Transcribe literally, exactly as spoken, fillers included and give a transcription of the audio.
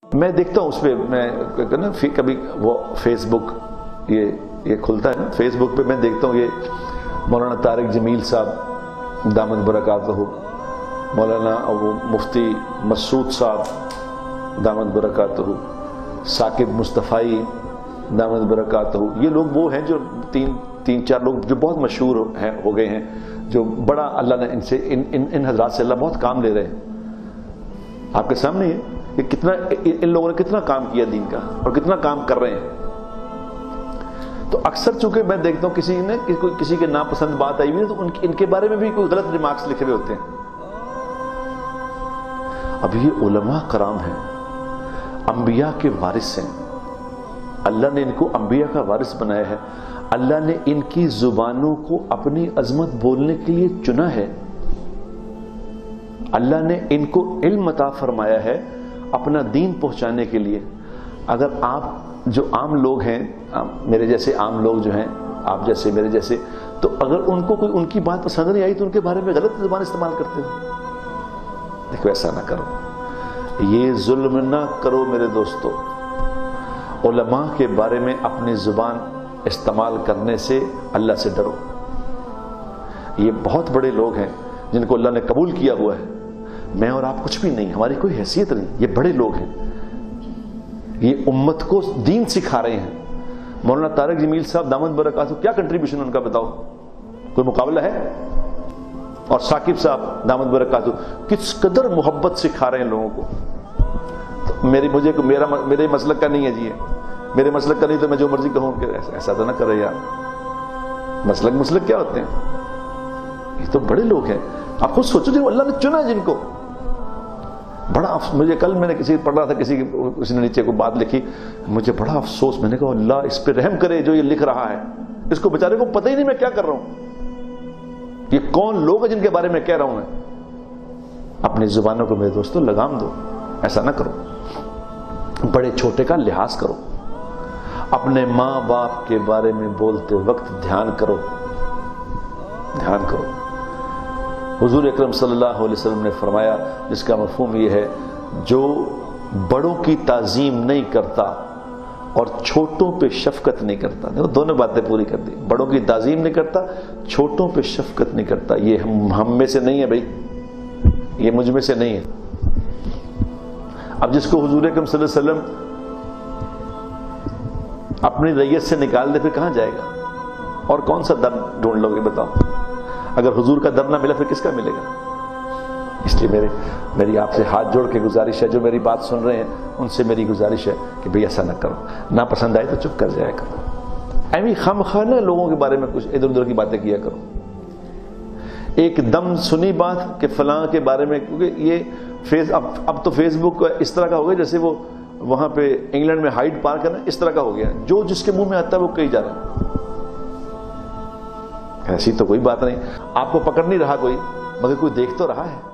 میں دیکھتا ہوں اس پہ میں نا کبھی وہ فیس بک یہ یہ کھلتا ہے نا فیس بک پہ میں دیکھتا ہوں یہ مولانا طارق جمیل صاحب دامت برکاتہ، مولانا وہ مفتی مسعود صاحب دامت برکاتہ، ثاقب مصطفی دامت برکاتہ، یہ لوگ وہ ہیں جو تین تین چار لوگ جو بہت مشہور ہیں ہو گئے ہیں، جو بڑا اللہ نے ان سے ان ان, ان حضرات سے اللہ بہت کام لے رہے ہیں آپ کے سامنے ہے کہ کتنا ان لوگوں نے کتنا کام کیا دین کا اور کتنا کام کر رہے ہیں۔ تو اکثر چونکہ میں دیکھتا ہوں کسی نے کوئی کسی کے ناپسند بات آئی ہوئی ہے تو ان ان کے بارے میں بھی کوئی غلط ریمارکس لکھے ہوئے ہوتے ہیں۔ اب یہ علماء کرام ہیں، انبیاء کے وارث ہیں، اللہ نے ان کو انبیاء کا وارث بنایا ہے، اللہ نے ان کی زبانوں کو اپنی عظمت بولنے کے لیے چنا ہے، اللہ نے ان کو علم عطا فرمایا ہے اپنا دین پہنچانے کے لیے۔ اگر آپ جو عام لوگ ہیں، میرے جیسے عام لوگ جو ہیں، آپ جیسے میرے جیسے، تو اگر ان کو کوئی ان کی بات پسند نہیں آئی تو ان کے بارے میں غلط زبان استعمال کرتے ہو۔ دیکھو ایسا نہ کرو، یہ ظلم نہ کرو میرے دوستو۔ علماء کے بارے میں اپنی زبان استعمال کرنے سے اللہ سے ڈرو۔ یہ بہت بڑے لوگ ہیں جن کو اللہ نے قبول کیا ہوا ہے، میں اور آپ کچھ بھی نہیں، ہماری کوئی حیثیت نہیں، یہ بڑے لوگ ہیں، یہ امت کو دین سکھا رہے ہیں۔ مولانا طارق جمیل صاحب دامت برکاتہ، کیا کنٹریبیوشن ان کا بتاؤ، کوئی مقابلہ ہے؟ اور ثاقب صاحب دامت برکاتہ کس قدر محبت سکھا رہے ہیں لوگوں کو۔ تو میری مجھے میرا میرے مسلک کا نہیں ہے جی، میرے مسلک کا نہیں تو میں جو مرضی کہوں کہ ایسا تو نہ کرے یار، مسلک مسلک کیا ہوتے ہیں؟ یہ تو بڑے لوگ ہیں، آپ خود سوچو جو اللہ نے چنا ہے جن کو۔ بڑا مجھے کل میں نے کسی پڑھ رہا تھا، کسی کسی نے نیچے کو بات لکھی، مجھے بڑا افسوس، میں نے کہا اللہ اس پہ رحم کرے جو یہ لکھ رہا ہے، اس کو بیچارے کو پتہ ہی نہیں میں کیا کر رہا ہوں، یہ کون لوگ ہیں جن کے بارے میں کہہ رہا ہوں میں۔ اپنی زبانوں کو میرے دوستو لگام دو، ایسا نہ کرو، بڑے چھوٹے کا لحاظ کرو، اپنے ماں باپ کے بارے میں بولتے وقت دھیان کرو دھیان کرو حضور اکرم صلی اللہ علیہ وسلم نے فرمایا، جس کا مفہوم یہ ہے، جو بڑوں کی تعظیم نہیں کرتا اور چھوٹوں پہ شفقت نہیں کرتا، دیکھو دونوں باتیں پوری کر دی، بڑوں کی تعظیم نہیں کرتا، چھوٹوں پہ شفقت نہیں کرتا، یہ ہم ہم میں سے نہیں ہے بھائی، یہ مجھ میں سے نہیں ہے۔ اب جس کو حضور اکرم صلی اللہ علیہ وسلم اپنی ریت سے نکال دے پھر کہاں جائے گا، اور کون سا در ڈھونڈ لو گے بتاؤ؟ اگر حضور کا در نہ ملا پھر کس کا ملے گا؟ اس لیے میرے میری آپ سے ہاتھ جوڑ کے گزارش ہے، جو میری بات سن رہے ہیں ان سے میری گزارش ہے کہ بھئی ایسا نہ کرو، نہ پسند آئے تو چپ کر جایا کرو، ایویں خام خواہ نہ لوگوں کے بارے میں کچھ ادھر ادھر کی باتیں کیا کرو۔ ایک دم سنی بات کہ فلاں کے بارے میں، کیونکہ یہ فیس اب اب تو فیس بک اس طرح کا ہو گیا جیسے وہ وہاں پہ انگلینڈ میں ہائیڈ پارک ہے نا، اس طرح کا ہو گیا، جو جس کے منہ میں آتا ہے وہ کہی جا رہا ہے۔ ایسی تو کوئی بات نہیں، آپ کو پکڑ نہیں رہا کوئی، مگر کوئی دیکھ تو رہا ہے۔